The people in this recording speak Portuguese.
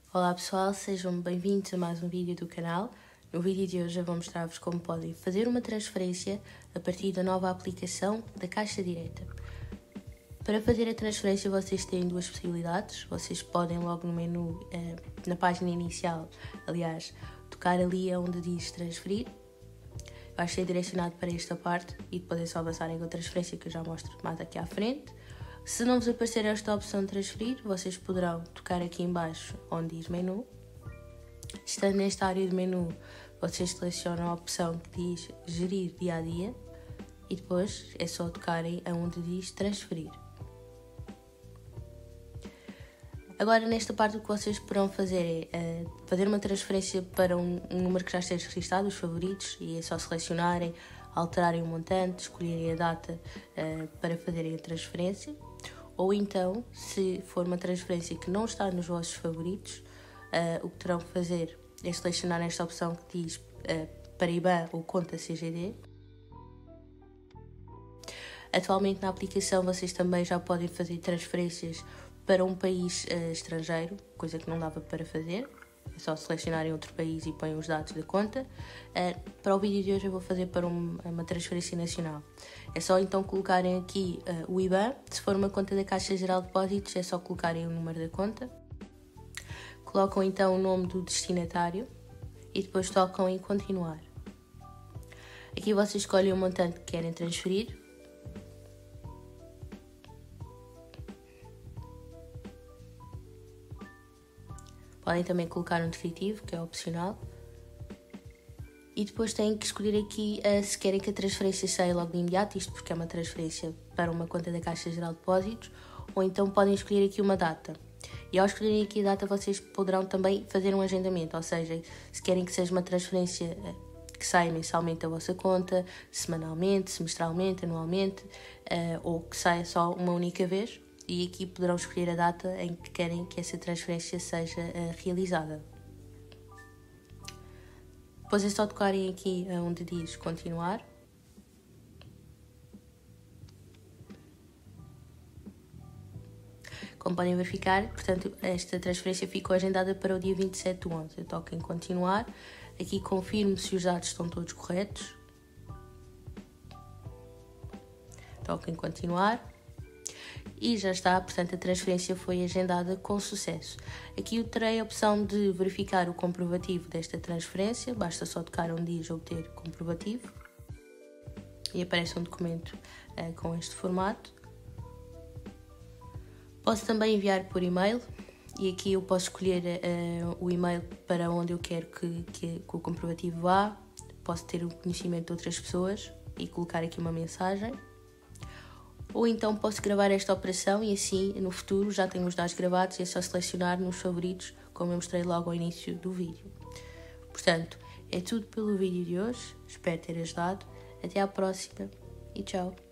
Olá pessoal, sejam bem-vindos a mais um vídeo do canal. No vídeo de hoje eu vou mostrar-vos como podem fazer uma transferência a partir da nova aplicação da Caixa Direta. Para fazer a transferência vocês têm duas possibilidades. Vocês podem logo no menu, na página inicial, aliás, tocar ali onde diz transferir. Vai ser direcionado para esta parte e depois é só avançarem com a transferência que eu já mostro mais aqui à frente. Se não vos aparecer esta opção de transferir, vocês poderão tocar aqui em baixo onde diz menu. Estando nesta área de menu, vocês selecionam a opção que diz gerir dia a dia e depois é só tocarem aonde diz transferir. Agora nesta parte o que vocês poderão fazer é fazer uma transferência para um número que já esteja registado, os favoritos, e é só selecionarem, alterarem o montante, escolherem a data para fazerem a transferência. Ou então, se for uma transferência que não está nos vossos favoritos, o que terão que fazer é selecionar esta opção que diz para IBAN ou conta CGD. Atualmente na aplicação vocês também já podem fazer transferências para um país estrangeiro, coisa que não dava para fazer. É só selecionarem outro país e põem os dados da conta. Para o vídeo de hoje eu vou fazer para uma transferência nacional. É só então colocarem aqui o IBAN. Se for uma conta da Caixa Geral de Depósitos é só colocarem o número da conta. Colocam então o nome do destinatário e depois tocam em continuar. Aqui vocês escolhem o montante que querem transferir. Podem também colocar um definitivo, que é opcional. E depois têm que escolher aqui se querem que a transferência saia logo de imediato, isto porque é uma transferência para uma conta da Caixa Geral de Depósitos, ou então podem escolher aqui uma data. E ao escolherem aqui a data vocês poderão também fazer um agendamento, ou seja, se querem que seja uma transferência que saia mensalmente da vossa conta, semanalmente, semestralmente, anualmente, ou que saia só uma única vez. E aqui poderão escolher a data em que querem que essa transferência seja realizada. Depois é só tocarem aqui onde diz continuar. Como podem verificar, portanto, esta transferência ficou agendada para o dia 27/11. Eu toco em continuar. Aqui confirmo se os dados estão todos corretos. Toco em continuar. E já está, portanto a transferência foi agendada com sucesso. Aqui eu terei a opção de verificar o comprovativo desta transferência, basta só tocar onde diz obter comprovativo e aparece um documento com este formato. Posso também enviar por e-mail e aqui eu posso escolher o e-mail para onde eu quero que o comprovativo vá. Posso ter o conhecimento de outras pessoas e colocar aqui uma mensagem. Ou então posso gravar esta operação e assim no futuro já tenho os dados gravados e é só selecionar nos favoritos, como eu mostrei logo ao início do vídeo. Portanto, é tudo pelo vídeo de hoje, espero ter ajudado, até à próxima e tchau!